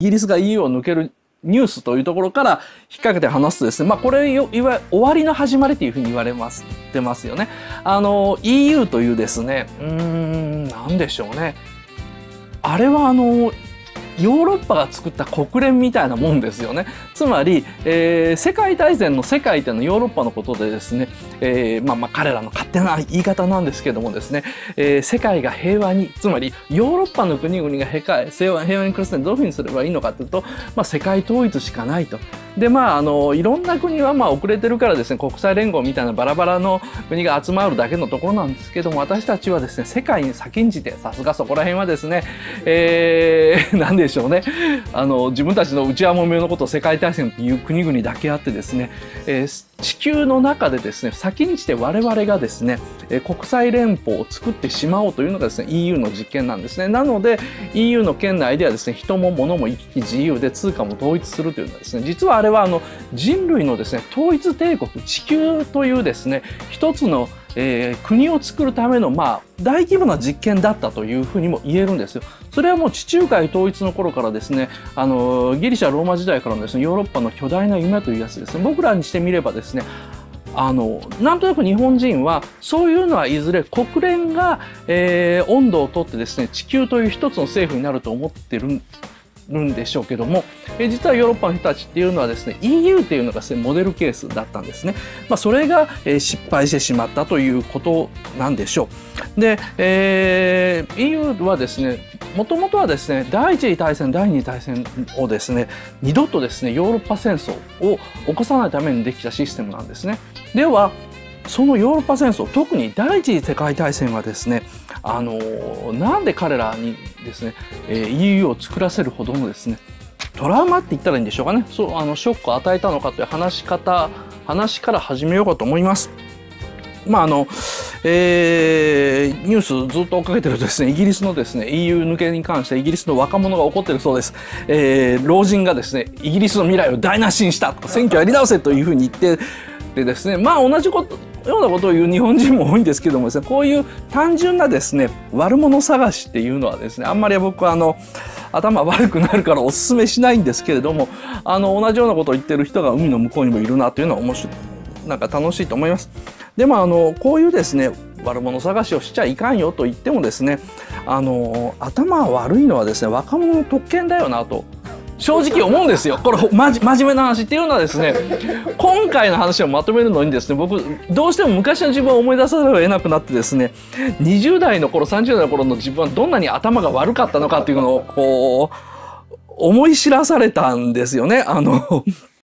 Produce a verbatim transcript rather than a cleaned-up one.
イギリスが イーユー を抜けるニュースというところから引っ掛けて話すとですね、まあこれよいわゆる終わりの始まりというふうに言われますってますよね。あの イーユー というですね、うーんなんでしょうね。あれはあのヨーロッパが作った国連みたいなもんですよね。つまり、えー、世界大戦の世界っていうのはヨーロッパのことでですね、えー、まあまあ彼らの勝手な言い方なんですけどもですね、えー、世界が平和に、つまりヨーロッパの国々が平和平和に暮らすにどういうふうにすればいいのかというと、まあ、世界統一しかないと。でまああのいろんな国はまあ遅れてるからですね、国際連合みたいなバラバラの国が集まるだけのところなんですけども、私たちはですね世界に先んじて、さすがそこら辺はですね、えー、何でしょうね、あの自分たちの内輪もめのことを世界大戦という国々だけあってですね、えー、地球の中でですね先んじて我々がですね国際連邦を作ってしまおうというのがですね イーユー の実験なんですね。なので イーユー の圏内ではですね人も物も行き来自由で通貨も統一するというのはですね、実はあれはあの人類のですね統一帝国地球というですね一つのえー、国を作るための、まあ、大規模な実験だったというふうにも言えるんですよ。それはもう地中海統一の頃からですね、あのギリシャローマ時代からのですねヨーロッパの巨大な夢というやつですね。僕らにしてみればですね、あのなんとなく日本人はそういうのはいずれ国連が、えー、温度をとってですね地球という一つの政府になると思ってるるんでしょうけども、え実はヨーロッパの人たちっていうのはですね イーユー っていうのがですねモデルケースだったんですね。まあ、それが、え失敗してしまったということなんでしょう。で、えー、イーユー はですねもともとはですね第一次大戦第二次大戦をですね二度とですねヨーロッパ戦争を起こさないためにできたシステムなんですね。ではそのヨーロッパ戦争、特に第一次世界大戦はですね、あのなんで彼らにですね、えー、イーユー を作らせるほどのですねトラウマって言ったらいいんでしょうかね、そうあのショックを与えたのかという話し方話から始めようかと思います。まああのえー、ニュースずっと追っかけてるとですねイギリスのですね イーユー 抜けに関してイギリスの若者が怒ってるそうです。えー、老人がですねイギリスの未来を台無しにしたと、選挙やり直せというふうに言ってでですね、まあ同じことようなことを言う日本人も多いんですけどもですね、こういう単純なですね悪者探しっていうのはですねあんまり僕はあの頭悪くなるからおすすめしないんですけれども、あの同じようなことを言ってる人が海の向こうにもいるなというのは面白い、なんか楽しいと思います。でもあのこういうですね悪者探しをしちゃいかんよと言ってもですね、あの頭悪いのはですね若者の特権だよなと正直思うんですよ。これまじ真面目な話っていうのはですね今回の話をまとめるのにですね僕どうしても昔の自分を思い出さざるを得なくなってですねにじゅう代の頃さんじゅう代の頃の自分はどんなに頭が悪かったのかっていうのをこう思い知らされたんですよね。あの